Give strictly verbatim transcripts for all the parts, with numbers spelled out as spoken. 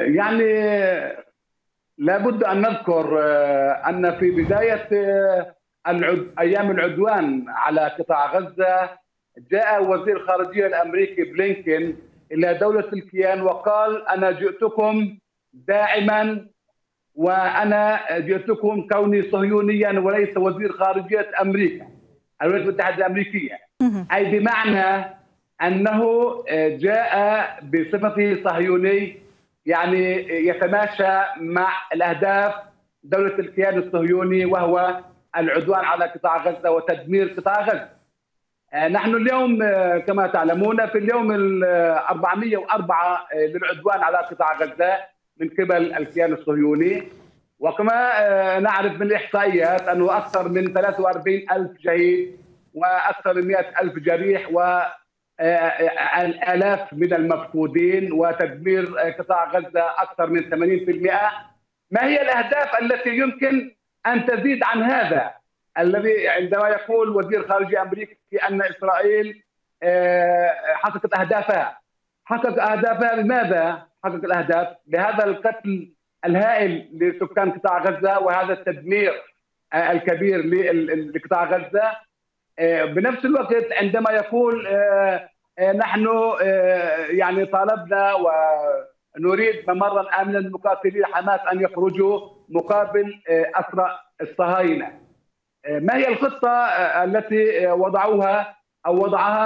يعني لابد أن نذكر أن في بداية العد... أيام العدوان على قطاع غزة جاء وزير الخارجية الأمريكي بلينكن إلى دولة الكيان وقال: أنا جئتكم داعما وأنا جئتكم كوني صهيونيا وليس وزير خارجية أمريكا الولايات المتحدة الأمريكية، أي بمعنى أنه جاء بصفته صهيوني، يعني يتماشى مع الأهداف دولة الكيان الصهيوني وهو العدوان على قطاع غزة وتدمير قطاع غزة. نحن اليوم كما تعلمون في اليوم الأربعمائة وأربعة للعدوان على قطاع غزة من قبل الكيان الصهيوني، وكما نعرف من الإحصائيات أنه أكثر من ثلاثة وأربعين ألف شهيد وأكثر من مئة ألف جريح وآلاف من المفقودين وتدمير قطاع غزة أكثر من ثمانين بالمئة. ما هي الأهداف التي يمكن أن تزيد عن هذا؟ الذي عندما يقول وزير الخارجية الأمريكي أن إسرائيل حققت أهدافها، حققت أهدافها لماذا؟ حققت الأهداف بهذا القتل الهائل لسكان قطاع غزة وهذا التدمير الكبير لقطاع غزة. بنفس الوقت عندما يقول نحن يعني طالبنا ونريد ممرا آمنا للمقاتلين حماس أن يخرجوا مقابل أسرى الصهاينة. ما هي الخطة التي وضعوها أو وضعها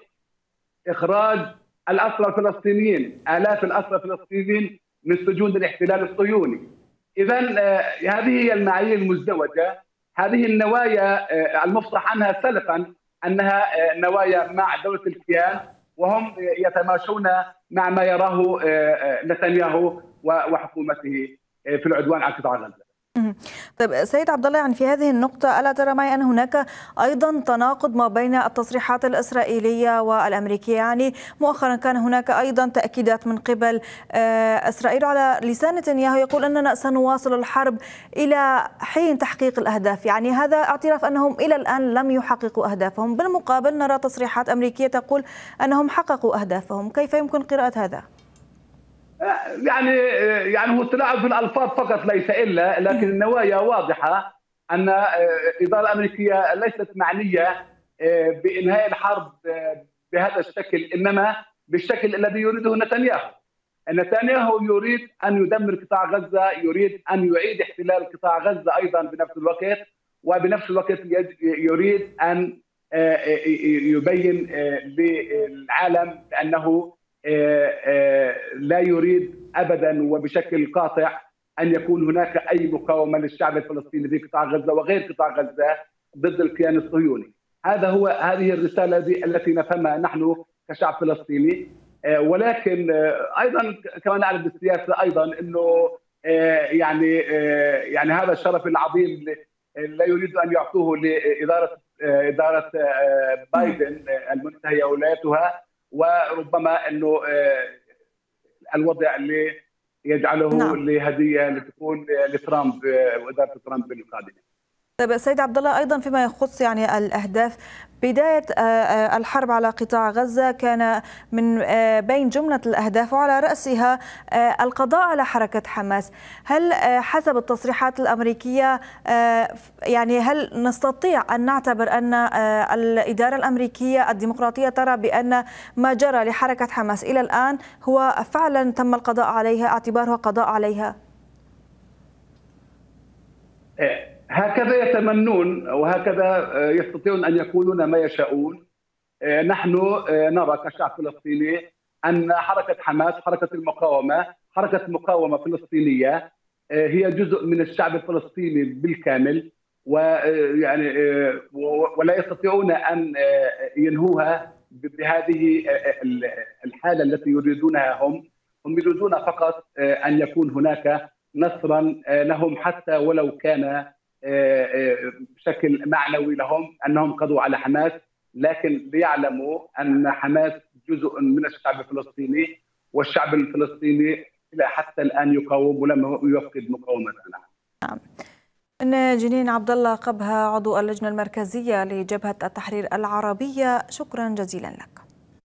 لإخراج الأسرى الفلسطينيين، آلاف الأسرى الفلسطينيين من سجون الاحتلال الصهيوني؟ إذن هذه هي المعايير المزدوجة، هذه النوايا المفصح عنها سلفا أنها نوايا مع دولة الكيان، وهم يتماشون مع ما يراه نتنياهو وحكومته في العدوان على قطاع غزة. طيب سيد عبد الله، يعني في هذه النقطة ألا ترى معي أن هناك أيضا تناقض ما بين التصريحات الإسرائيلية والأمريكية؟ يعني مؤخرا كان هناك أيضا تأكيدات من قبل إسرائيل على لسان نتنياهو يقول أننا سنواصل الحرب إلى حين تحقيق الأهداف، يعني هذا اعتراف أنهم إلى الآن لم يحققوا أهدافهم. بالمقابل نرى تصريحات أمريكية تقول أنهم حققوا أهدافهم، كيف يمكن قراءة هذا؟ يعني يعني هو تلاعب في الالفاظ فقط ليس الا، لكن النوايا واضحه ان الاداره الامريكيه ليست معنيه بانهاء الحرب بهذا الشكل، انما بالشكل الذي يريده نتنياهو. نتنياهو يريد ان يدمر قطاع غزه، يريد ان يعيد احتلال قطاع غزه ايضا بنفس الوقت، وبنفس الوقت يريد ان يبين للعالم بانه لا يريد ابدا وبشكل قاطع ان يكون هناك اي مقاومه للشعب الفلسطيني في قطاع غزه وغير قطاع غزه ضد الكيان الصهيوني. هذا هو هذه الرساله التي نفهمها نحن كشعب فلسطيني، ولكن ايضا كما نعرف بالسياسه ايضا انه يعني يعني هذا الشرف العظيم لا يريد ان يعطوه لاداره اداره بايدن المنتهيه ولايتها، وربما انه الوضع اللي يجعله نعم. لهديه لتكون لترامب واداره ترامب القادمه. طيب سيد عبد الله، ايضا فيما يخص يعني الاهداف، بدايه الحرب على قطاع غزه كان من بين جمله الاهداف وعلى راسها القضاء على حركه حماس. هل حسب التصريحات الامريكيه يعني هل نستطيع ان نعتبر ان الاداره الامريكيه الديمقراطيه ترى بان ما جرى لحركه حماس الى الان هو فعلا تم القضاء عليها، اعتبارها قضاء عليها؟ هكذا يتمنون وهكذا يستطيعون أن يقولون ما يشاءون. نحن نرى كشعب فلسطيني أن حركة حماس، حركة المقاومة، حركة مقاومة فلسطينية، هي جزء من الشعب الفلسطيني بالكامل، ويعني ولا يستطيعون أن ينهوها بهذه الحالة التي يريدونها. هم هم يريدون فقط أن يكون هناك نصرا لهم، حتى ولو كان بشكل معنوي لهم انهم قضوا على حماس، لكن ليعلموا ان حماس جزء من الشعب الفلسطيني، والشعب الفلسطيني حتى الان يقاوم ولم يفقد مقاومته. نعم. من جنين عبد الله قبها، عضو اللجنه المركزيه لجبهه التحرير العربيه، شكرا جزيلا لك.